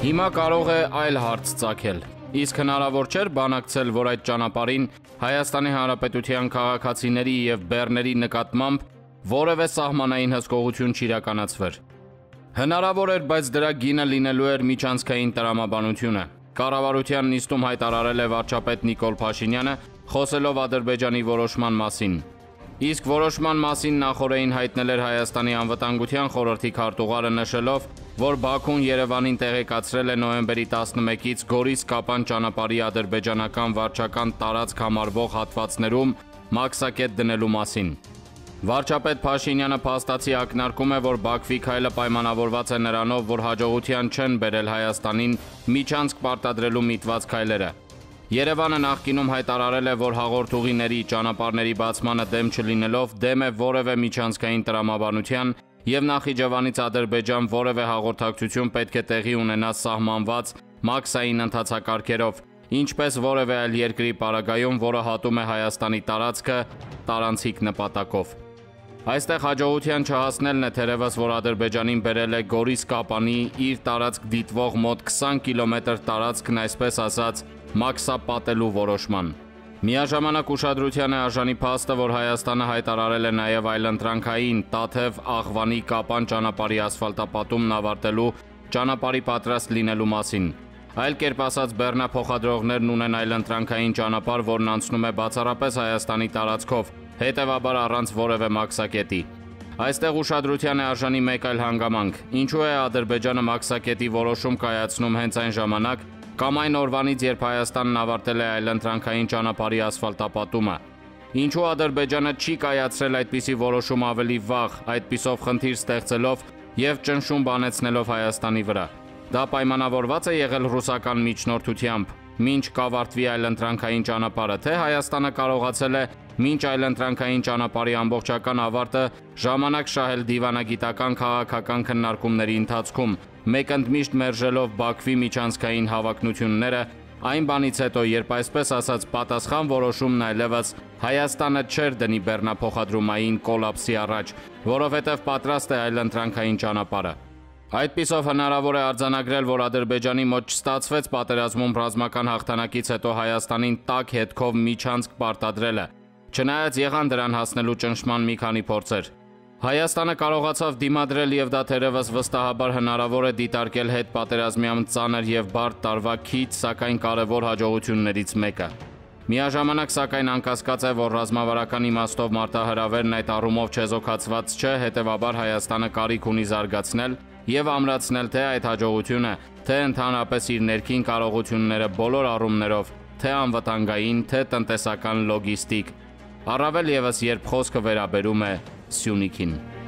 Հիմա կարող է այլ հարց ծագել։ Իսկ հնարավոր չէր բանակցել, որ այդ ճանապարհին Հայաստանի Հանրապետության քաղաքացիների եւ բեռների նկատմամբ որևէ սահմանային հսկողություն չիրականացվեր։ Հնարավոր էր, բայց դրա գինը լինելու էր միջանցքային տրամաբանությունը։ Կառավարության նիստում հայտարարել է վարչապետ Նիկոլ Փաշինյանը, խոսելով Ադրբեջանի որոշման մասին։ Իսկ որոշման մասին նախօրեին հայտնել էր Հայաստանի անվտանգության խորհրդի քարտուղարը, նշելով, որ Բաքուն Երևանին տեղեկացրել է նոյեմբերի 11-ից Գորիս-Կապան ճանապարհի ադրբեջանական վարչական տարածք համարվող հատվածներում մաքսակետ դնելու մասին։ Վարչապետ Փաշինյանը փաստացի ակնարկում է, որ Բաքվի քայլը պայմանավորված է նրանով, որ հաջողության չեն բերել Հայաստանին միջանցք պարտադրելու միտված քայլերը։ Երևանը նախկինում հայտարարել է, որ հաղորդուղիների ճանապարհների բացմանը դեմ չլինելով դեմ է որևէ միջանցքային տրամաբանության եւ Նախիջևանից Ադրբեջան որևէ հաղորդակցություն պետք է տեղի ունենա սահմանված մաքսային ընթացակարգերով, ինչպես որևէ այլ երկրի պարագայում, որը հատում է Հայաստանի տարածքը տարանցիկ նպատակով։ Այստեղ հաջողության չհասնելն է թերևս, որ Ադրբեջանին բերել է Գորիս-Կապանի իր տարածք դիտվող մոտ 20 կիլոմետր տարածքն այսպես ասած մաքսապատելու որոշման։ Միաժամանակ ուշադրության է արժանի փաստը, որ Հայաստանը հայտարարել է նաև այլընտրանքային Տաթև-Աղվանի-Կապան ճանապարհի ասֆալտապատումն ավարտելու ճանապարհի պատրաստ լինելու մասին։ Այլ կերպ ասած, բեռնափոխադրողներն ունեն այլընտրանքային ճանապարհ, որն անցնում է բացառապես Հայաստանի տարածքով, հետևաբար առանց որևէ մաքսակետի։ Այստեղ ուշադրության է արժանի մեկ այլ հանգամանք. ինչու է Ադրբեջանը մաքսակետի որոշում կայացնում հենց այն ժամանակ, կամ այն օրվանից, երբ Հայաստանն ավարտել է այլընտրանքային ճանապարհի ասֆալտապատումը։ Ինչու Ադրբեջանը չի կայացրել այդպիսի որոշում ավելի վաղ, այդպիսով խնդիր ստեղծելով եւ ճնշում բանեցնելով Հայաստանի վրա։ Դա պայմանավորված է եղել ռուսական միջնորդությամբ, մինչ կավարտվի այլընտրանքային ճանապարհը, թե Հայաստանը կարողացել է մինչ այլընտրանքային ճանապարհի ամբողջական ավարտը ժամանակ շահել դիվանագիտական քաղաքական քննարկումների ընթացքում, մեկընդմիշտ մերժելով Բաքվի միջանցքային հավակնությունները, այն բանից հետո, երբ այսպես ասած պատասխան որոշումն այլևս Հայաստանը չէր դնի բեռնափոխադրումային կոլապսի առաջ, որովհետև պատրաստ է այլընտրանքային ճանապարհը։ Այդպիսով հնարավոր է արձանագրել, որ Ադրբեջանի մոտ չստացվեց պատերազմում ռազմական հաղթանակից հետո Հայաստանին տաք հետքով միջանցք պարտադրելը, չնայած եղան դրան հասնելու ճնշման մի քանի փորձեր։ Հայաստանը կարողացավ դիմադրել եւ դա թերևս վստահաբար հնարավոր է դիտարկել հետպատերազմյան ծանր եւ բարդ տարվա քիչ, սակայն կարևոր հաջողություններից մեկը։ Միաժամանակ սակայն անկասկած է, որ ռազմավարական իմաստով մարտահրավերն այդ առումով չեզոքացված չէ, հետևաբար Հայաստանը կարիք ունի զարգացնել եւ ամրացնել թե այդ հաջողությունը, թե ընդհանրապես իր ներքին կարողությունները բոլոր առումներով, թե անվտանգային, թե տնտեսական, լոգիստիկ, առավել եւս երբ խոսքը վերաբերում է Սյունիքին։